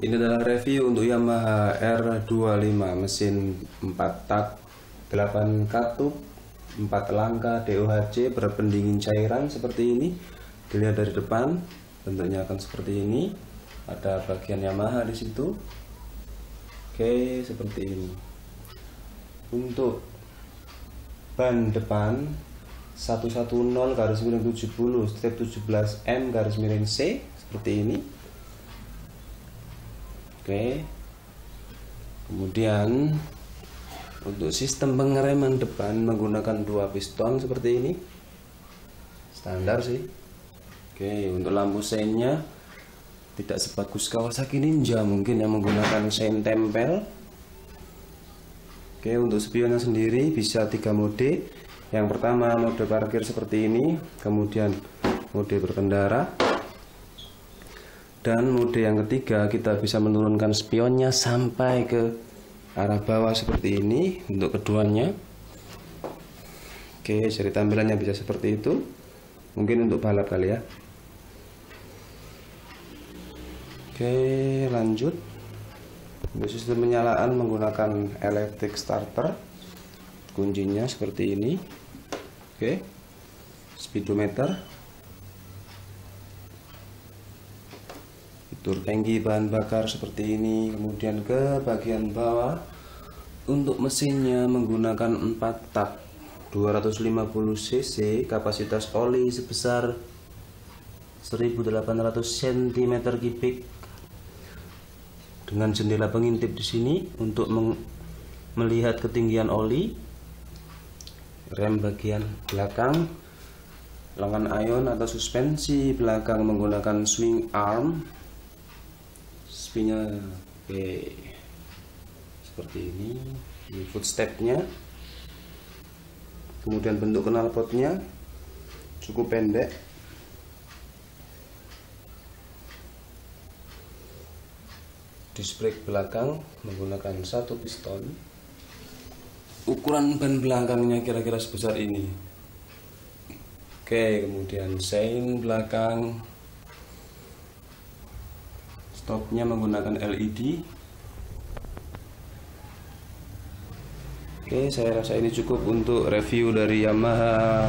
Ini adalah review untuk Yamaha R25 mesin 4 tak 8 katup 4 langkah DOHC berpendingin cairan seperti ini. Dilihat dari depan bentuknya akan seperti ini. Ada bagian Yamaha di situ. Oke, seperti ini. Untuk ban depan 110/970/17M/C seperti ini. Oke, kemudian untuk sistem pengereman depan menggunakan 2 piston seperti ini, standar sih. Oke, untuk lampu seinnya tidak sebagus Kawasaki Ninja mungkin yang menggunakan sein tempel. Oke, untuk spionnya sendiri bisa 3 mode. Yang pertama mode parkir seperti ini, kemudian mode berkendara. Dan mode yang ketiga kita bisa menurunkan spionnya sampai ke arah bawah seperti ini untuk keduanya. Oke, seri tampilannya bisa seperti itu. Mungkin untuk balap kali ya. Oke, lanjut. Untuk sistem penyalaan menggunakan electric starter. Kuncinya seperti ini. Oke. Speedometer. Fitur tangki bahan bakar seperti ini. Kemudian ke bagian bawah untuk mesinnya menggunakan 4 tak 250 cc, kapasitas oli sebesar 1800 cm3 dengan jendela pengintip di sini untuk melihat ketinggian oli. Rem bagian belakang, lengan ion atau suspensi belakang menggunakan swing arm. Spinnya oke, seperti ini footstepnya. Kemudian bentuk knalpotnya cukup pendek. Disc brake belakang menggunakan 1 piston. Ukuran ban belakangnya kira-kira sebesar ini. Oke, kemudian sein belakang. Stopnya menggunakan LED. Oke, saya rasa ini cukup untuk review dari Yamaha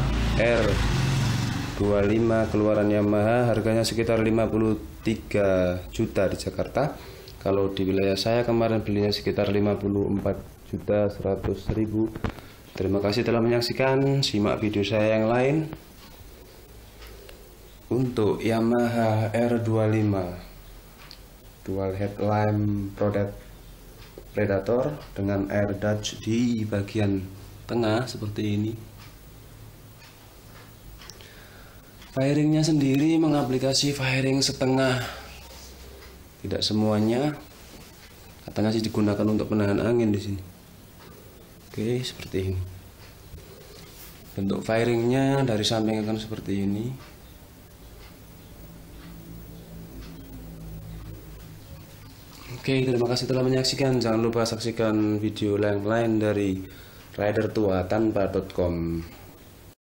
R25 keluaran Yamaha. Harganya sekitar 53 juta di Jakarta. Kalau di wilayah saya kemarin belinya sekitar 54.100.000. Terima kasih telah menyaksikan. Simak video saya yang lain. Untuk Yamaha R25 dual headlamp Predator dengan air Dutch di bagian tengah seperti ini. Fairingnya sendiri mengaplikasi fairing setengah, tidak semuanya. Katanya sih digunakan untuk penahan angin di sini. Oke, seperti ini. Bentuk fairingnya dari samping akan seperti ini. Oke, terima kasih telah menyaksikan. Jangan lupa saksikan video lain dari ridertuatanpa.com.